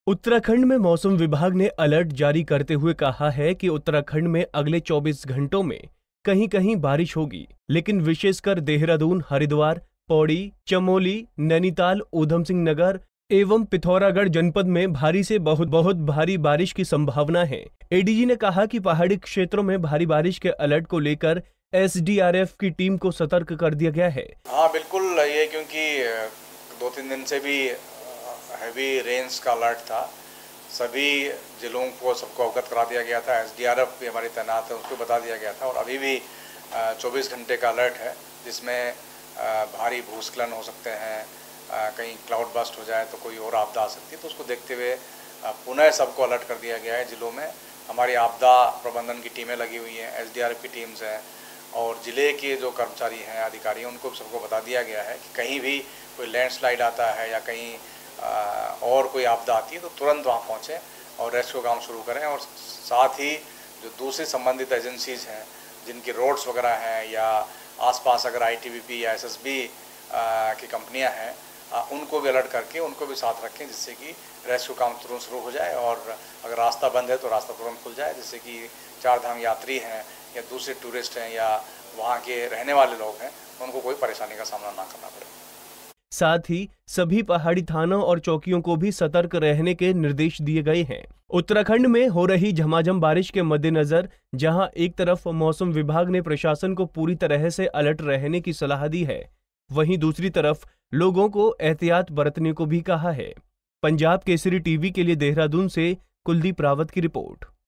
उत्तराखंड में मौसम विभाग ने अलर्ट जारी करते हुए कहा है कि उत्तराखंड में अगले 24 घंटों में कहीं कहीं बारिश होगी, लेकिन विशेषकर देहरादून, हरिद्वार, पौड़ी, चमोली, नैनीताल, ऊधम सिंह नगर एवं पिथौरागढ़ जनपद में भारी से बहुत बहुत भारी बारिश की संभावना है। एडीजी ने कहा कि पहाड़ी क्षेत्रों में भारी बारिश के अलर्ट को लेकर एसडीआरएफ की टीम को सतर्क कर दिया गया है। हाँ बिल्कुल, ये क्योंकि 2-3 दिन से भी हैवी रेंस का अलर्ट था। सभी जिलों को सबको अवगत करा दिया गया था। एसडीआरएफ भी हमारी तैनात है, उसको बता दिया गया था। और अभी भी 24 घंटे का अलर्ट है, जिसमें भारी भूस्खलन हो सकते हैं, कहीं क्लाउड बस्ट हो जाए तो कोई और आपदा आ सकती है। तो उसको देखते हुए पुनः सबको अलर्ट कर दिया गया है। जिलों में हमारी आपदा प्रबंधन की टीमें लगी हुई हैं, एसडीआरएफ की टीम्स हैं, और ज़िले के जो कर्मचारी हैं, अधिकारी हैं, उनको सबको बता दिया गया है कि कहीं भी कोई लैंडस्लाइड आता है या कहीं और कोई आपदा आती है तो तुरंत वहाँ पहुँचें और रेस्क्यू काम शुरू करें। और साथ ही जो दूसरी संबंधित एजेंसीज़ हैं, जिनकी रोड्स वगैरह हैं या आसपास अगर आईटीबीपी या एसएसबी की कंपनियां हैं, उनको भी अलर्ट करके उनको भी साथ रखें, जिससे कि रेस्क्यू काम तुरंत शुरू हो जाए। और अगर रास्ता बंद है तो रास्ता तुरंत खुल जाए, जिससे कि चार धाम यात्री हैं या दूसरे टूरिस्ट हैं या वहाँ के रहने वाले लोग हैं, उनको कोई परेशानी का सामना ना करना पड़े। साथ ही सभी पहाड़ी थानों और चौकियों को भी सतर्क रहने के निर्देश दिए गए हैं। उत्तराखंड में हो रही झमाझम बारिश के मद्देनजर जहां एक तरफ मौसम विभाग ने प्रशासन को पूरी तरह से अलर्ट रहने की सलाह दी है, वहीं दूसरी तरफ लोगों को एहतियात बरतने को भी कहा है। पंजाब केसरी टीवी के लिए देहरादून से कुलदीप रावत की रिपोर्ट।